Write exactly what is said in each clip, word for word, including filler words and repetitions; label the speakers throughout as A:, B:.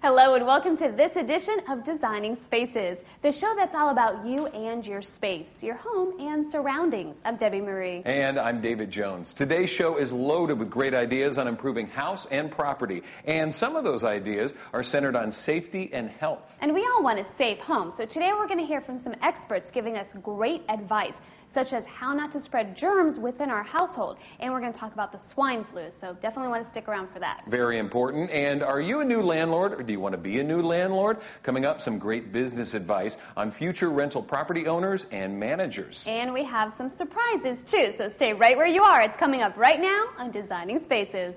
A: Hello and welcome to this edition of Designing Spaces, the show that's all about you and your space, your home and surroundings. I'm Debbie Marie.
B: And I'm David Jones. Today's show is loaded with great ideas on improving house and property. And some of those ideas are centered on safety and health.
A: And we all want a safe home, so today we're going to hear from some experts giving us great advice, such as how not to spread germs within our household. And we're going to talk about the swine flu, so definitely want to stick around for that.
B: Very important. And are you a new landlord, or do you want to be a new landlord? Coming up, some great business advice on future rental property owners and managers.
A: And we have some surprises too, so stay right where you are. It's coming up right now on Designing Spaces.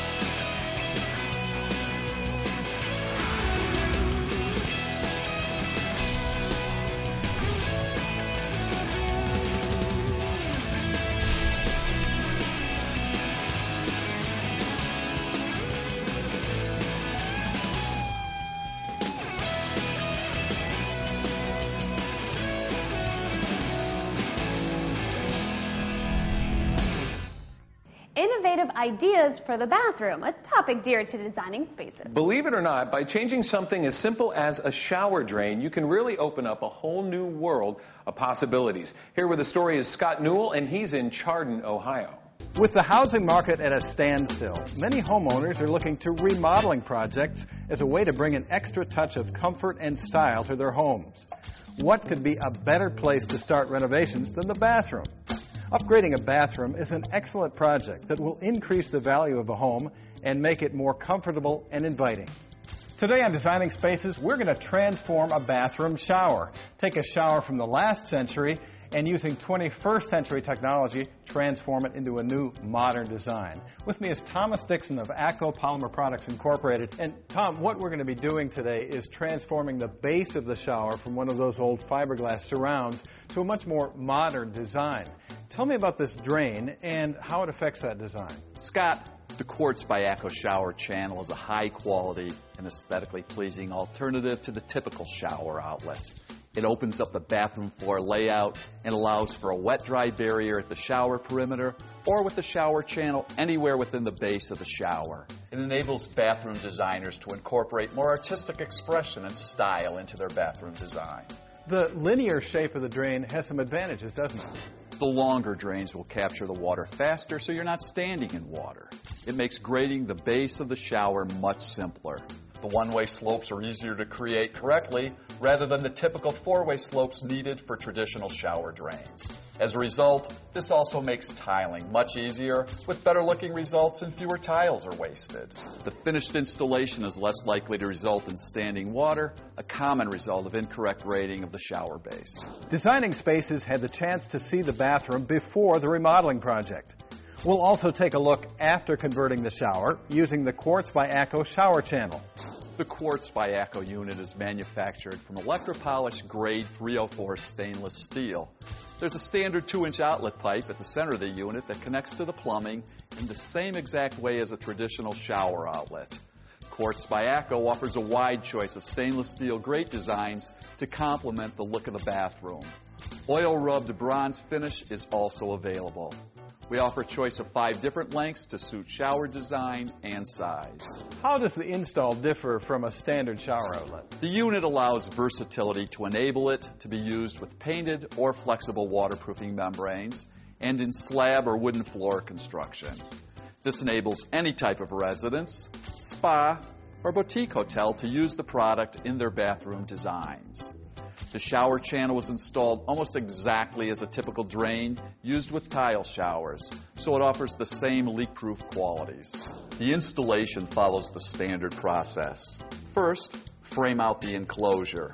A: Innovative ideas for the bathroom, a topic dear to Designing Spaces.
B: Believe it or not, by changing something as simple as a shower drain, you can really open up a whole new world of possibilities. Here with the story is Scott Newell, and he's in Chardon, Ohio.
C: With the housing market at a standstill, many homeowners are looking to remodeling projects as a way to bring an extra touch of comfort and style to their homes. What could be a better place to start renovations than the bathroom? Upgrading a bathroom is an excellent project that will increase the value of a home and make it more comfortable and inviting. Today on Designing Spaces, we're going to transform a bathroom shower. Take a shower from the last century and using twenty-first century technology, transform it into a new modern design. With me is Thomas Dixon of A C O Polymer Products Incorporated. And Tom, what we're going to be doing today is transforming the base of the shower from one of those old fiberglass surrounds to a much more modern design. Tell me about this drain and how it affects that design.
D: Scott, the Quartz by A C O shower channel is a high quality and aesthetically pleasing alternative to the typical shower outlet. It opens up the bathroom floor layout and allows for a wet-dry barrier at the shower perimeter or with the shower channel anywhere within the base of the shower. It enables bathroom designers to incorporate more artistic expression and style into their bathroom design.
C: The linear shape of the drain has some advantages, doesn't it?
D: The longer drains will capture the water faster, so you're not standing in water. It makes grading the base of the shower much simpler. The one-way slopes are easier to create correctly rather than the typical four-way slopes needed for traditional shower drains. As a result, this also makes tiling much easier with better-looking results and fewer tiles are wasted. The finished installation is less likely to result in standing water, a common result of incorrect grading of the shower base.
C: Designing Spaces had the chance to see the bathroom before the remodeling project. We'll also take a look after converting the shower using the Quartz by A C O shower channel.
D: The Quartz by A C O unit is manufactured from electropolished grade three oh four stainless steel. There's a standard two inch outlet pipe at the center of the unit that connects to the plumbing in the same exact way as a traditional shower outlet. Quartz by A C O offers a wide choice of stainless steel grate designs to complement the look of the bathroom. Oil-rubbed bronze finish is also available. We offer a choice of five different lengths to suit shower design and size.
C: How does the install differ from a standard shower outlet?
D: The unit allows versatility to enable it to be used with painted or flexible waterproofing membranes and in slab or wooden floor construction. This enables any type of residence, spa, or boutique hotel to use the product in their bathroom designs. The shower channel was installed almost exactly as a typical drain used with tile showers, so it offers the same leak-proof qualities. The installation follows the standard process. First, frame out the enclosure.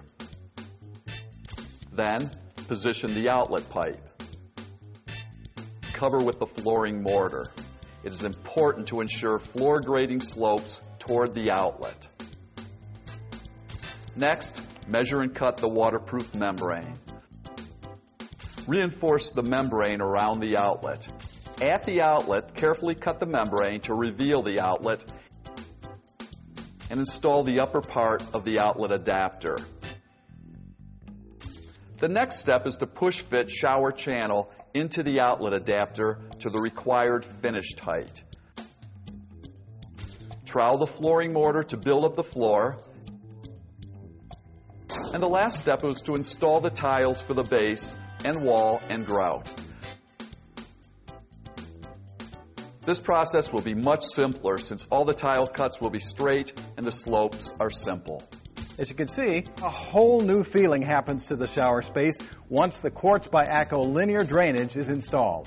D: Then, position the outlet pipe. Cover with the flooring mortar. It is important to ensure floor grading slopes toward the outlet. Next, measure and cut the waterproof membrane. Reinforce the membrane around the outlet. At the outlet, carefully cut the membrane to reveal the outlet and install the upper part of the outlet adapter. The next step is to push fit shower channel into the outlet adapter to the required finished height. Trowel the flooring mortar to build up the floor And the last step was to install the tiles for the base and wall and grout. This process will be much simpler since all the tile cuts will be straight and the slopes are simple.
C: As you can see, a whole new feeling happens to the shower space once the Quartz by A C O linear drainage is installed.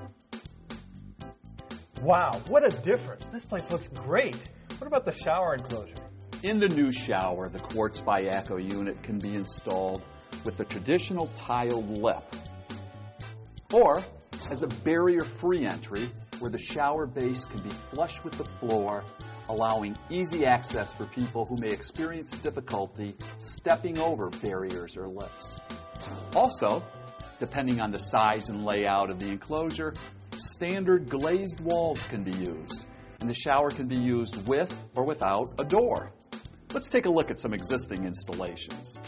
C: Wow, what a difference. This place looks great. What about the shower enclosure?
D: In the new shower, the Quartz by A C O unit can be installed with the traditional tiled lip or as a barrier-free entry where the shower base can be flush with the floor, allowing easy access for people who may experience difficulty stepping over barriers or lips. Also, depending on the size and layout of the enclosure, standard glazed walls can be used, and the shower can be used with or without a door. Let's take a look at some existing installations.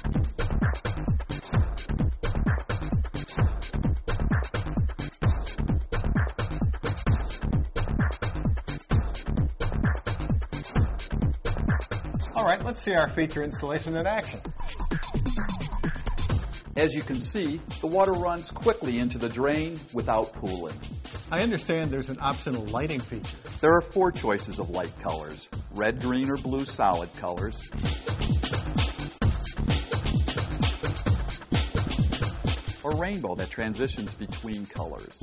C: All right, let's see our feature installation in action.
D: As you can see, the water runs quickly into the drain without pooling.
C: I understand there's an optional lighting feature.
D: There are four choices of light colors: red, green, or blue solid colors, or rainbow that transitions between colors.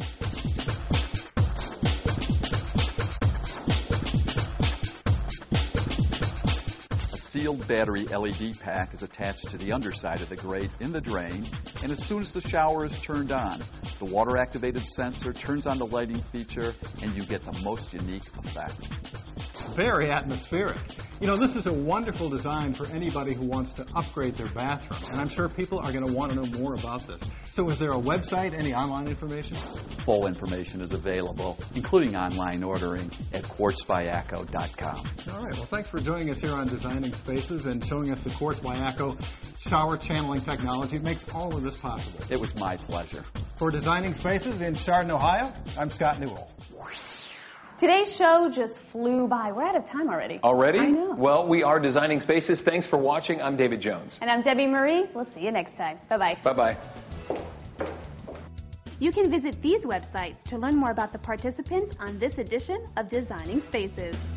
D: A sealed battery L E D pack is attached to the underside of the grate in the drain, and as soon as the shower is turned on, the water-activated sensor turns on the lighting feature, and you get the most unique effect.
C: Very atmospheric. You know, this is a wonderful design for anybody who wants to upgrade their bathroom, and I'm sure people are going to want to know more about this. So is there a website, any online information?
D: Full information is available, including online ordering, at quartz by A C O dot com.
C: All right, well, thanks for joining us here on Designing Spaces and showing us the Quartz by A C O shower channeling technology. It makes all of this possible.
D: It was my pleasure.
C: For Designing Spaces in Chardon, Ohio, I'm Scott Newell.
A: Today's show just flew by. We're out of time already.
B: Already?
A: I know.
B: Well, we are Designing Spaces. Thanks for watching. I'm David Jones.
A: And I'm Debbie Marie. We'll see you next time. Bye-bye.
B: Bye-bye.
A: You can visit these websites to learn more about the participants on this edition of Designing Spaces.